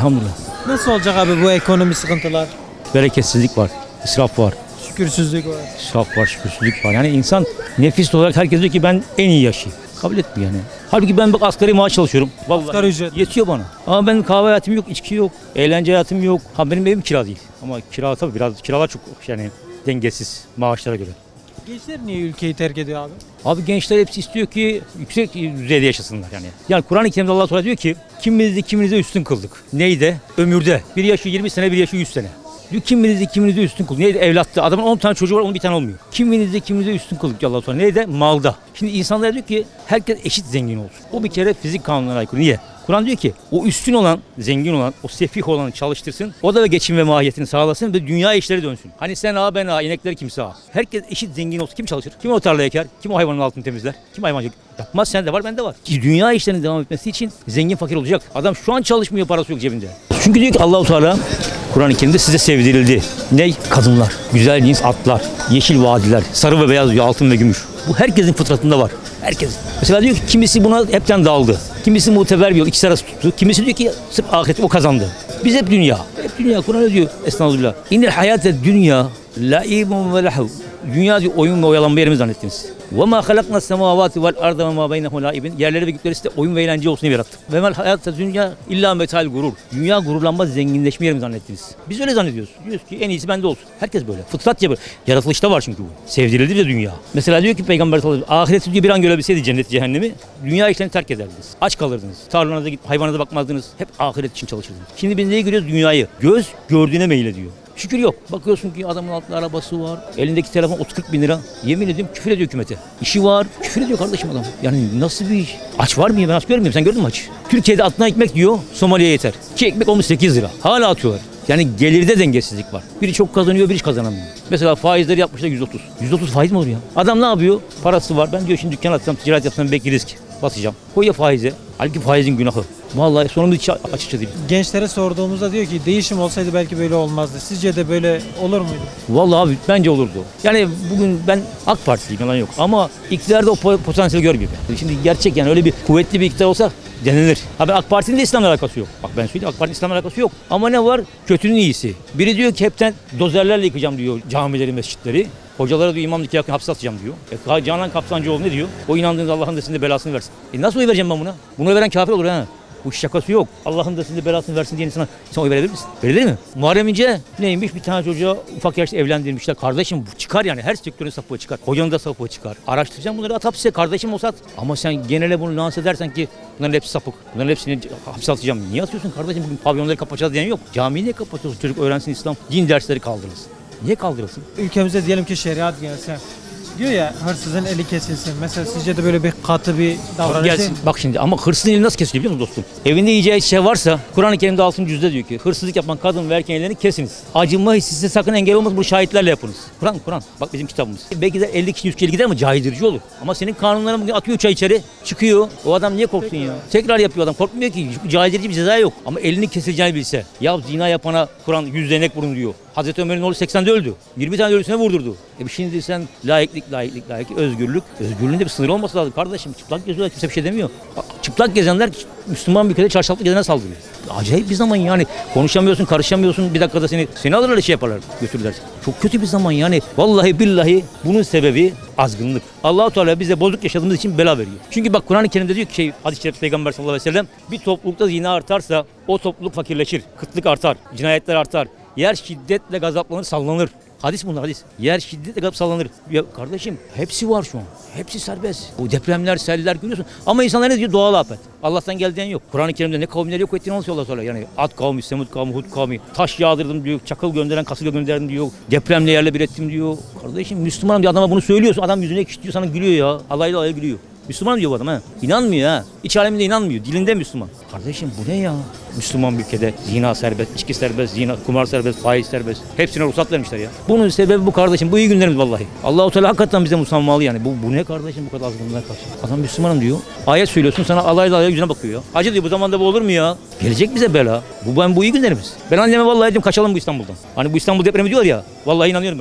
Elhamdülillah. Nasıl olacak abi bu ekonomi sıkıntılar? Bereketsizlik var, israf var, Şükürsüzlük var. israf var, şükürsüzlük var. Yani insan nefis olarak herkes diyor ki ben en iyi yaşayayım. Kabul etmiyor yani. Halbuki ben bak asgari maaş çalışıyorum. Vallahi Asgari ücret. yetiyor bana. Ama ben kahve hayatım yok, içki yok, eğlence hayatım yok. Ha benim evim kira değil. Ama kira tabii biraz kiralar çok yani dengesiz maaşlara göre. Gençler niye ülkeyi terk ediyor abi? Abi gençler hepsi istiyor ki yüksek düzeyde yaşasınlar yani. Yani Kur'an-ı Kerim'de Allah Teala diyor ki kiminizi üstün kıldık. Neydi? Ömürde. Bir yaşı 20 sene, bir yaşı 100 sene. Diyor kiminizi üstün kıldık. Neydi? Evlattı. Adamın 10 tane çocuğu var, onun bir tane olmuyor. Kiminizi üstün kıldık diyor Allah Teala. Neydi? Malda. Şimdi insanlar diyor ki herkes eşit zengin olsun. O bir kere fizik kanunlarına aykırı. Niye? Kur'an diyor ki o üstün olan, zengin olan, o sefih olanı çalıştırsın. O da ve geçim ve mahiyetini sağlasın ve dünya işleri dönsün. Hani sen ağa ben ağa, inekleri kimse ağa. Herkes eşit zengin olsun. Kim çalışır? Kim o tarlayı eker? Kim o hayvanın altını temizler? Kim hayvancılık yapmaz? Sende var, bende var. Ki dünya işlerinin devam etmesi için zengin fakir olacak. Adam şu an çalışmıyor, parası yok cebinde. Çünkü diyor ki Allah-u Teala Kur'an-ı Kerim'de size sevdirildi. Ne? Kadınlar, güzel cins atlar, yeşil vadiler, sarı ve beyaz diyor, altın ve gümüş. Bu herkesin fıtratında var. Herkes. Mesela diyor ki kimisi buna hepten daldı. Kimisi muteber bir yol, ikisi arası tuttu. Kimisi diyor ki sırf ahireti o kazandı. Biz hep dünya. Hep dünya. Kur'an ne diyor? Estağfurullah. İnnel hayate dünya la'ibun ve lahu. Dünya diyor oyun ve oyalanma yerimiz zannettiniz. Ve ma halakna semavati vel arda ve ma beynehuma la'ibin. Yerleri ve gökleri size oyun ve eğlence olsun diye yarattık. Ve mel hayate dünya illa metal gurur. Dünya gururlanma, zenginleşme yerimiz zannettiniz. Biz öyle zannediyoruz. Diyoruz ki en iyisi bende olsun. Herkes böyle. Fıtratça böyle. Yaratılışta var çünkü bu. Sevdirildi de dünya. Mesela diyor ki Peygamber sallallahu aleyhi ve sellem ahireti diyor bir an görebilseydi cennet cehennemi dünya işlerini terk ederdiniz. Aç kalırdınız. Tarlanıza gidip hayvanınıza bakmazdınız. Hep ahiret için çalışırdınız. Şimdi biz neyi görüyoruz? Dünyayı. Göz gördüğüne meylediyor. Şükür yok. Bakıyorsun ki adamın altında arabası var. Elindeki telefon 30-40 bin lira. Yemin ediyorum küfür ediyor hükümete. İşi var. Küfür ediyor kardeşim adam. Yani nasıl bir iş? Aç var mı ya? Ben aç görmüyorum. Sen gördün mü aç? Türkiye'de atına ekmek diyor. Somali'ye yeter. 2 ekmek olmuş 8 lira. Hala atıyorlar. Yani gelirde dengesizlik var. Biri çok kazanıyor, biri hiç kazanamıyor. Mesela faizleri yapmışlar 130. 130 faiz mi olur ya? Adam ne yapıyor? Parası var. Ben diyor şimdi dükkan açsam, ticaret yapsam belki risk. Basacağım. Koy ya faize. Halbuki faizin günahı. Vallahi sonunda hiç açıkça değil. Gençlere sorduğumuzda diyor ki değişim olsaydı belki böyle olmazdı. Sizce de böyle olur muydu? Vallahi abi bence olurdu. Yani bugün ben AK Partiliyim, yalan yok. Ama iktidarda o potansiyeli görmüyorum. Şimdi gerçek yani öyle bir kuvvetli bir iktidar olsa denilir. Ha ben AK Parti'nin de İslam'la alakası yok. Bak ben söyleyeyim AK Parti'nin İslam'la alakası yok. Ama ne var? Kötünün iyisi. Biri diyor ki hepten dozerlerle yıkacağım diyor camileri, mescitleri. Hocalara diyor imamlık yakın hapse atacağım diyor. Canan Kapsancıoğlu ne diyor? O inandığınız Allah'ın da sizin de belasını versin. Nasıl oy vereceğim ben buna? Buna veren kafir olur ha. Bu şakası yok. Allah'ın da sizin de belasını versin diye insana sen oy verebilir misin? Verilir mi? Muharrem İnce neymiş? Bir tane çocuğa ufak yaşta evlendirmişler. Kardeşim bu çıkar yani. Her sektörün sapığı çıkar. Hocanın da sapığı çıkar. Araştıracağım bunları at hapse. Kardeşim olsa at. Ama sen genele bunu lanse edersen ki bunların hepsi sapık. Bunların hepsini hapse atacağım. Niye atıyorsun kardeşim? Bugün pavyonları kapatacağız diyen yok. Camiyi niye kapatıyorsun? Çocuk öğrensin İslam. Din dersleri kaldırılsın. Niye kaldırılsın? Ülkemize diyelim ki şeriat gelse. Diyor ya hırsızın eli kesilsin. Mesela sizce de böyle bir katı bir davranış değil Gelsin. mi? Bak şimdi ama hırsızın eli nasıl kesiliyor biliyor musun dostum? Evinde yiyeceği şey varsa Kur'an-ı Kerim'de 6. cüzde diyor ki hırsızlık yapan kadın ve erkeğin ellerini kesiniz. Acınma hissi size sakın engel olmaz, bunu şahitlerle yapınız. Kur'an. Bak bizim kitabımız. Belki de 50 kişi 100 kişi gider mi? Caydırıcı olur. Ama senin kanunların bugün atıyor çay içeri çıkıyor. O adam niye korksun ya? Tekrar yapıyor adam. Korkmuyor ki. Caydırıcı bir ceza yok. Ama elini kesileceğini bilse. Ya zina yapana Kur'an 100 denek vurun diyor. Hazreti Ömer'in oğlu 80'de öldü. 20 tane ölüsüne vurdurdu. Şimdi sen laiklik, özgürlük. Özgürlüğün de bir sınır olması lazım. Kardeşim çıplak geziyorlar, kimse bir şey demiyor. Çıplak gezenler Müslüman bir ülkede çarşaflı gezene saldırıyor. Acayip bir zaman yani. Konuşamıyorsun, karışamıyorsun. Bir dakikada seni alırlar, şey yaparlar, götürürler. Çok kötü bir zaman yani. Vallahi billahi bunun sebebi azgınlık. Allah-u Teala bize bozuk yaşadığımız için bela veriyor. Çünkü bak Kur'an-ı Kerim'de diyor ki hadis-i şerif Peygamber sallallahu aleyhi ve sellem bir toplulukta zina artarsa o topluluk fakirleşir. Kıtlık artar, cinayetler artar. Yer şiddetle gazaplanır, sallanır. Hadis bunlar hadis. Yer şiddetle gazap sallanır. Ya kardeşim hepsi var şu an. Hepsi serbest. Bu depremler, seller görüyorsun. Ama insanlar ne diyor? Doğal afet. Allah'tan geldiğin yok. Kur'an-ı Kerim'de ne kavimleri yok ettiğini anlatıyor Allah Teala. Yani Ad kavmi, Semud kavmi, Hud kavmi. Taş yağdırdım diyor. Çakıl gönderen, kasırga gönderdim diyor. Depremle yerle bir ettim diyor. Kardeşim Müslümanım diye adama bunu söylüyorsun. Adam yüzüne ekşitiyor, sana gülüyor ya. Alaylı alaylı gülüyor. Müslüman diyor bu adam ha. İnanmıyor ha. İç aleminde inanmıyor. Dilinde Müslüman. Kardeşim bu ne ya? Müslüman bir ülkede zina serbest, içki serbest, zina, kumar serbest, faiz serbest. Hepsine ruhsat vermişler ya. Bunun sebebi bu kardeşim. Bu iyi günlerimiz vallahi. Allah-u Teala hakikaten bize musammalı yani. Bu ne kardeşim bu kadar azgınlığa karşı? Adam Müslümanım diyor. Ayet söylüyorsun sana alaylı alaylı yüzüne bakıyor ya. Hacı diyor bu zamanda bu olur mu ya? Gelecek bize bela. Bu iyi günlerimiz. Ben anneme vallahi dedim kaçalım bu İstanbul'dan. Hani bu İstanbul depremi diyor ya. Vallahi inanıyorum ben ona.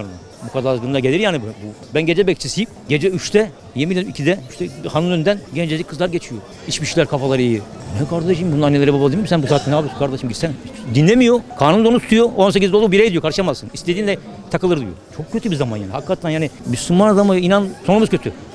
Bu kadar azgınlığa gelir yani bu. Ben gece bekçisiyim. Gece 3'te, yemin ederim 2'de işte hanın önünden gencecik kızlar geçiyor. İçmişler, kafaları iyi. Ne kardeşim bunun anneleri baba değil mi? Sen bu saatte ne yapıyorsun kardeşim, gitsene. Dinlemiyor. Kanun da onu tutuyor. 18 dolu birey diyor, karışamazsın. İstediğinle takılır diyor. Çok kötü bir zaman yani. Hakikaten yani Müslüman adamı inan sonumuz kötü.